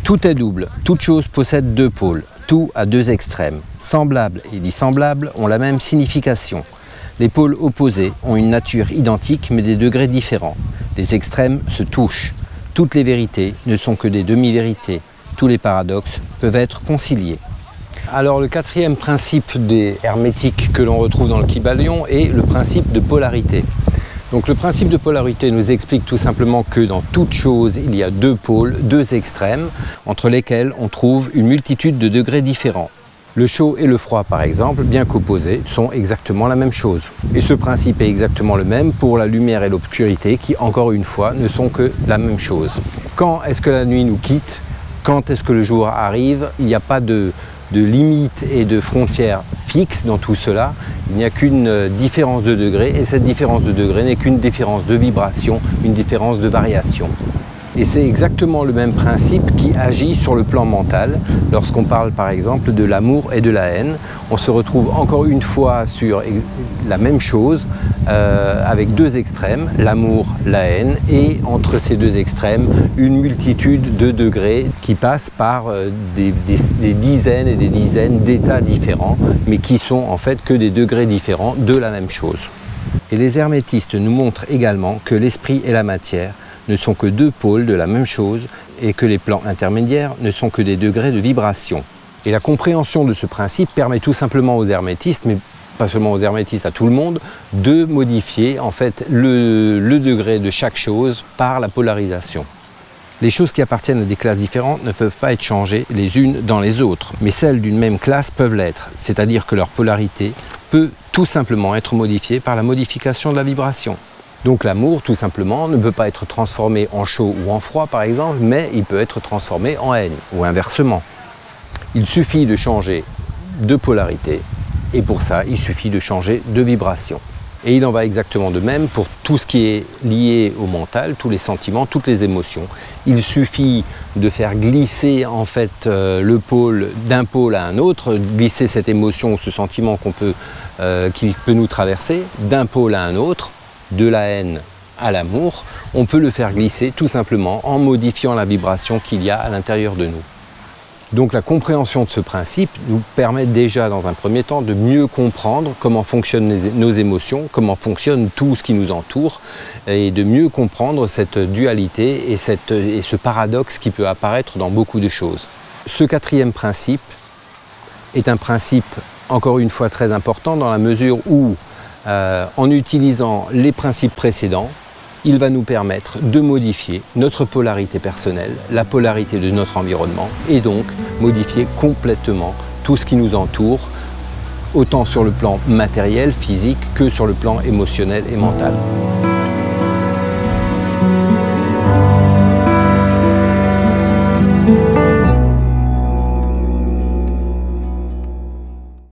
Tout est double, toute chose possède deux pôles, tout a deux extrêmes. Semblable et dissemblable ont la même signification. Les pôles opposés ont une nature identique mais des degrés différents. Les extrêmes se touchent. Toutes les vérités ne sont que des demi-vérités. Tous les paradoxes peuvent être conciliés. Alors le quatrième principe des hermétiques que l'on retrouve dans le Kybalion est le principe de polarité. Donc le principe de polarité nous explique tout simplement que dans toute chose, il y a deux pôles, deux extrêmes, entre lesquels on trouve une multitude de degrés différents. Le chaud et le froid, par exemple, bien qu'opposés, sont exactement la même chose. Et ce principe est exactement le même pour la lumière et l'obscurité, qui, encore une fois, ne sont que la même chose. Quand est-ce que la nuit nous quitte? Quand est-ce que le jour arrive? Il n'y a pas de limites et de frontières fixes dans tout cela. Il n'y a qu'une différence de degré, et cette différence de degré n'est qu'une différence de vibration, une différence de variation. Et c'est exactement le même principe qui agit sur le plan mental. Lorsqu'on parle par exemple de l'amour et de la haine, on se retrouve encore une fois sur la même chose avec deux extrêmes, l'amour, la haine, et entre ces deux extrêmes, une multitude de degrés qui passent par des dizaines et des dizaines d'états différents, mais qui sont en fait que des degrés différents de la même chose. Et les hermétistes nous montrent également que l'esprit et la matière ne sont que deux pôles de la même chose et que les plans intermédiaires ne sont que des degrés de vibration. Et la compréhension de ce principe permet tout simplement aux hermétistes, mais pas seulement aux hermétistes, à tout le monde, de modifier en fait le degré de chaque chose par la polarisation. Les choses qui appartiennent à des classes différentes ne peuvent pas être changées les unes dans les autres, mais celles d'une même classe peuvent l'être, c'est-à-dire que leur polarité peut tout simplement être modifiée par la modification de la vibration. Donc l'amour, tout simplement, ne peut pas être transformé en chaud ou en froid, par exemple, mais il peut être transformé en haine, ou inversement. Il suffit de changer de polarité, et pour ça, il suffit de changer de vibration. Et il en va exactement de même pour tout ce qui est lié au mental, tous les sentiments, toutes les émotions. Il suffit de faire glisser en fait le pôle d'un pôle à un autre, glisser cette émotion ou ce sentiment qui peut nous traverser d'un pôle à un autre, de la haine à l'amour, on peut le faire glisser tout simplement en modifiant la vibration qu'il y a à l'intérieur de nous. Donc la compréhension de ce principe nous permet déjà dans un premier temps de mieux comprendre comment fonctionnent nos émotions, comment fonctionne tout ce qui nous entoure et de mieux comprendre cette dualité et ce paradoxe qui peut apparaître dans beaucoup de choses. Ce quatrième principe est un principe encore une fois très important dans la mesure où en utilisant les principes précédents, il va nous permettre de modifier notre polarité personnelle, la polarité de notre environnement et donc modifier complètement tout ce qui nous entoure, autant sur le plan matériel, physique, que sur le plan émotionnel et mental.